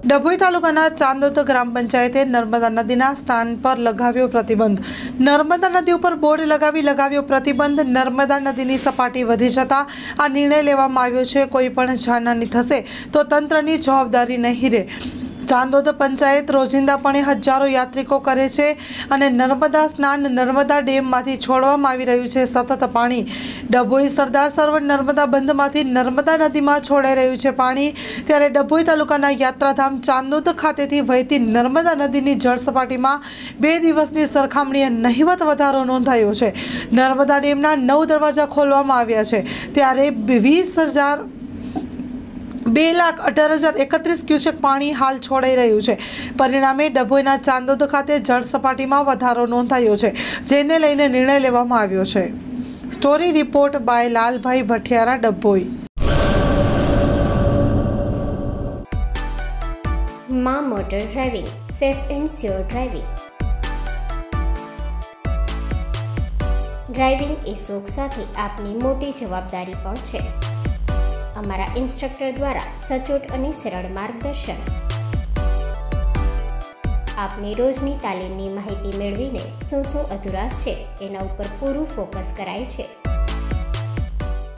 ડભોઈ તાલુકાના ચાંદોદ ગ્રામ પંચાયતે નર્મદા નદીના સ્નાન પર લગાવ્યો પ્રતિબંધ। નર્મદા નદી ઉપર બોર્ડ લગાવ્યો પ્રતિબંધ। નર્મદા નદીની સપાટી વધી જતા આ નિર્ણય લેવામાં આવ્યો છે। કોઈ પણ જાનહાની થશે તો તંત્રની જવાબદારી નહીં રહે। ચાંદોદ પંચાયત રોજિંદાપણે હજારો યાત્રિકો કરે છે અને નર્મદા સ્નાન નર્મદા ડેમમાંથી છોડવામાં આવી રહ્યું છે સતત પાણી। ડભોઈ સરદાર સરોવર નર્મદા બંધમાંથી નર્મદા નદીમાં છોડાઈ રહ્યું છે પાણી। ત્યારે ડભોઈ તાલુકાના યાત્રાધામ ચાંદોદ ખાતેથી વહેતી નર્મદા નદીની જળ સપાટીમાં 2 દિવસની સરખામણીએ નહિવત વધારો નોંધાયો છે। નર્મદા ડેમના 9 દરવાજા ખોલવામાં આવ્યા છે ત્યારે 2,18,031 ક્યુસેક પાણી હાલ છોડાઈ રહ્યું છે। પરિણામે ડભોઈના ચાંદોદ ખાતે જળ સપાટીમાં વધારો નોંધાયો છે, જેને લઈને નિર્ણય લેવામાં આવ્યો છે। Story report by Lalbhai Bhathiyara, Dabhoi. માં motor driving, safe and sure driving. Driving એ શોખ સાથે આપની મોટી જવાબદારી પણ છે। અમારા ઇન્સ્ટ્રક્ટર દ્વારા સચોટ અને સરળ માર્ગદર્શન। આપની રોજની તાલીમની માહિતી મેળવીને શું અધુરાશ છે એના ઉપર પૂરું ફોકસ કરાય છે।